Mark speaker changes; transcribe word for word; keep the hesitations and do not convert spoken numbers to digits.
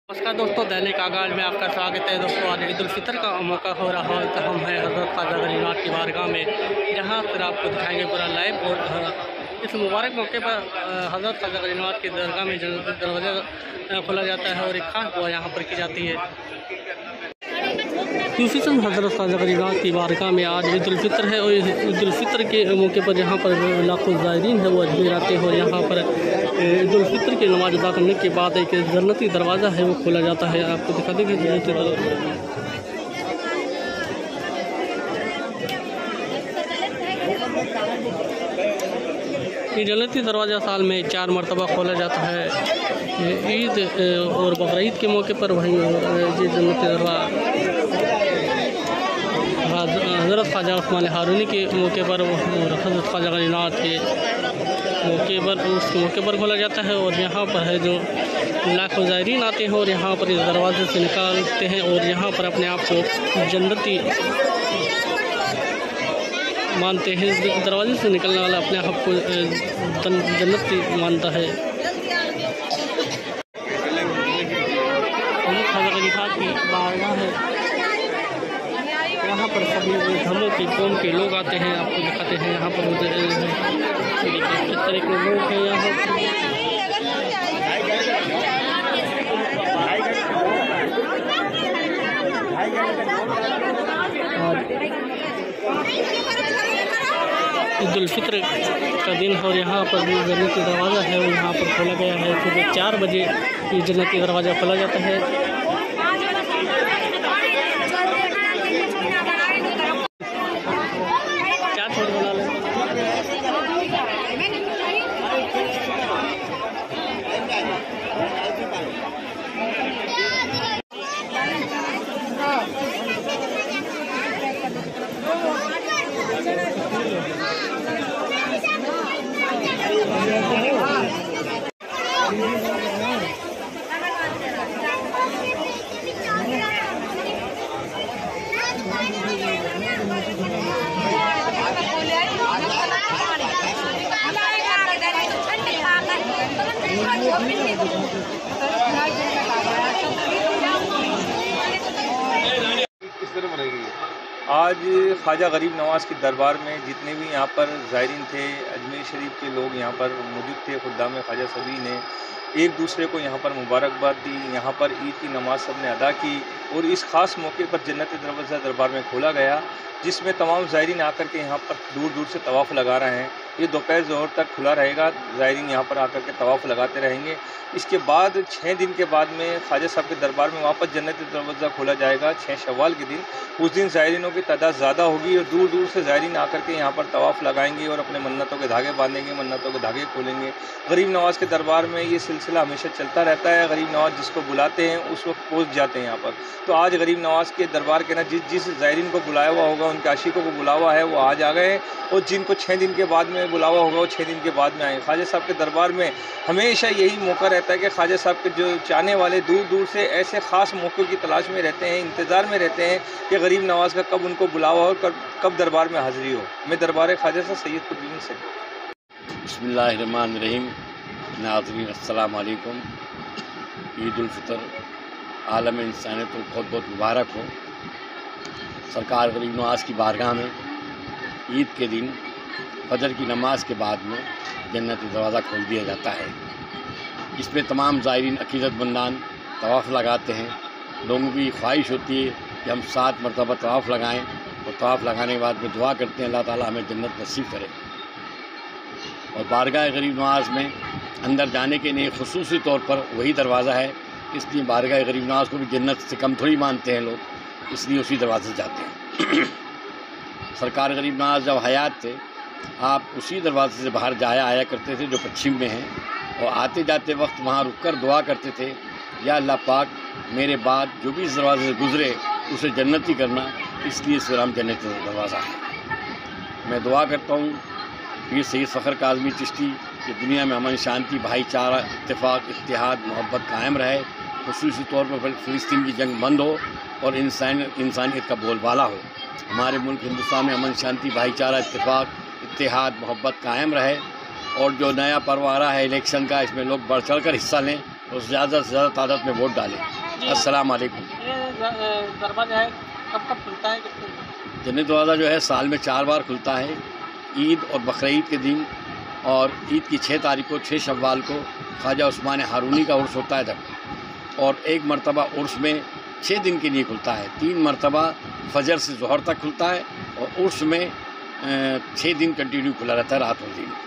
Speaker 1: नमस्कार दोस्तों, दैनिक आगाज में आपका स्वागत है। दोस्तों, आज ईद उल फितर का मौका हो रहा है तो हम हैं हज़रत ख्वाजा गरीबनाथ की बारगाह में, जहां पर आपको दिखाएंगे पूरा लाइव। और इस मुबारक मौके पर हज़रत ख्वाजा गरीबनाथ की दरगाह में दरवाज़ा खोला जाता है और एक खास दुआ यहाँ पर की जाती है। यूसीसन हज़रत ख्वाजा गरीबनाथ की बारगाह में आज ईद उल फितर है और ईद उल फितर के मौके पर यहाँ पर लाखों ज़ायरीन है वो अजमेर आते हैं और यहाँ पर ईद उल फितर की नमाज अदा करने के बाद एक जन्नती दरवाज़ा है वो खोला जाता है। आपको दिखा देंगे जन्नती दरवाज़ा। ये जन्नती दरवाज़ा साल में चार मरतबा खोला जाता है। ईद और बकरीद के मौके पर वहीं ये जन्नती दरवाज़ा हज़रत ख्वाजा उस्मान हारूनी के मौके पर और हज़रत ख्वाजा गरीबनाथ के मौके पर उस मौके पर खोला जाता है। और यहाँ पर है जो लाखों ज़ायरीन आते हैं और यहाँ पर इस दरवाजे से निकालते हैं और यहाँ पर अपने आप को जन्नती मानते हैं। इस दरवाजे से निकलने वाला अपने आप को जन्नती मानता है। ख्वाजा गरीबनाथ की बारगाह है, यहाँ पर सभी धर्मों की कौम के लोग आते हैं। आपको दिखाते हैं यहाँ पर किस तरह के लोग हैं यहाँ ईद उल फितर का दिन और यहाँ पर भी जन्नती दरवाज़ा है वो यहाँ पर खोला गया है। सुबह चार बजे ये जन्नती दरवाज़ा खोला जाता है।
Speaker 2: आज ख्वाजा गरीब नवाज़ की दरबार में जितने भी यहाँ पर ज़ायरीन थे, अजमेर शरीफ के लोग यहाँ पर मौजूद थे, खुद्दाम ख्वाजा सभी ने एक दूसरे को यहाँ पर मुबारकबाद दी। यहाँ पर ईद की नमाज़ सब ने अदा की और इस ख़ास मौके पर जन्नती दरवाज़ा दरबार में खोला गया, जिसमें तमाम ज़ायरीन आकर के यहाँ पर दूर दूर से तवाफ़ लगा रहे हैं। ये दोपहर ज़ोहर तक खुला रहेगा, ज़ायरीन यहाँ पर आकर के तवाफ़ लगाते रहेंगे। इसके बाद छः दिन के बाद में ख्वाजा साहब के दरबार में वापस जन्नती दरवाज़ा खोला जाएगा छः शव्वाल के दिन। उस दिन ज़ायरीनों की तादाद ज़्यादा होगी और दूर दूर से ज़ायरीन आकर के यहाँ पर तवाफ़ लगाएंगे और अपने मन्नतों के धागे बांधेंगे, मन्नतों के धागे खोलेंगे। गरीब नवाज़ के दरबार में ये सिलसिला हमेशा चलता रहता है। गरीब नवाज़ जिसको बुलाते हैं उस वक्त पहुँच जाते हैं यहाँ पर। तो आज गरीब नवाज़ के दरबार के ना जिस जिस ज़ायरीन को बुलाया हुआ होगा, उनके आशिकों को बुलावा है, वो आज आ गए और जिनको छः दिन के बाद में बुलावा होगा वो छः दिन के बाद में आए। ख्वाजा साहब के दरबार में हमेशा यही मौका रहता है कि ख्वाजा साहब के जो चाहने वाले दूर दूर से ऐसे ख़ास मौक़ों की तलाश में रहते हैं, इंतज़ार में रहते हैं कि गरीब नवाज़ का कब उनको बुलावा हो और कब दरबार में हाज़िरी हो। मैं दरबार ख्वाजा साहब सैयद कुतुबुद्दीन से।
Speaker 3: बिस्मिल्लाहिर्रहमानिर्रहीम। नाज़रीन अस्सलाम वालेकुम। ईद उल फितर आलम इंसानियत को बहुत बहुत मुबारक हो। सरकार गरीब नवाज़ की बारगाह में ईद के दिन फजर की नमाज के बाद में जन्नती दरवाज़ा खोल दिया जाता है। इसमें तमाम ज़ायरीन अक़ीदतमंदान तवाफ़ लगाते हैं। लोगों की ख्वाहिश होती है कि हम सात मरतबा तवाफ़ लगाएं और तवाफ़ लगाने के बाद में दुआ करते हैं अल्लाह ताला हमें जन्नत नसीब करे। और बारगाह गरीब नवाज़ में अंदर जाने के लिए ख़ुसूसी तौर पर वही दरवाज़ा है, इसलिए बारगाह गरीब नवाज़ को भी जन्नत से कम थोड़ी मानते हैं लोग, इसलिए उसी दरवाज़े से जाते हैं। सरकार गरीब नवाज़ जब हयात थे, आप उसी दरवाजे से बाहर जाया आया करते थे जो पश्चिम में है, और आते जाते वक्त वहाँ रुक कर दुआ करते थे, या अल्लाह पाक मेरे बाद जो भी इस दरवाजे से गुज़रे उसे जन्नती करना, इसलिए इसका नाम जन्नती दरवाज़ा है। मैं दुआ करता हूँ पीर सैयद फ़खर काज़मी चिश्ती कि दुनिया में अमन शांति भाईचारा इत्तेफाक इत्तेहाद मोहब्बत कायम रहे, ख़ुसूसी तौर पर फ़िलिस्तीन की जंग बंद हो और इंसान इंसानियत का बोलबाला हो। हमारे मुल्क हिंदुस्तान में अमन शांति भाईचारा इत्तेफाक इत्तेहाद मोहब्बत कायम रहे और जो नया पर्व आ रहा है इलेक्शन का, इसमें लोग बढ़ चढ़ कर हिस्सा लें और ज़्यादा से ज़्यादा तादाद में वोट डालें। अस्सलाम वालेकुम।
Speaker 1: ये दरबार जो है कब कब खुलता है? कितने?
Speaker 3: जन्नत दरवाज़ा जो है साल में चार बार खुलता है, ईद और बकरीद के दिन, और ईद की छः तारीख को, छः शव्वाल को ख्वाजा उस्मान हारूनी का उर्स होता है इधर, और एक मरतबा उर्स में छः दिन के लिए खुलता है, तीन मरतबा फजर से ज़ोहर तक खुलता है, और उर्स में छः दिन कंटिन्यू खुला रहता है रात और दिन।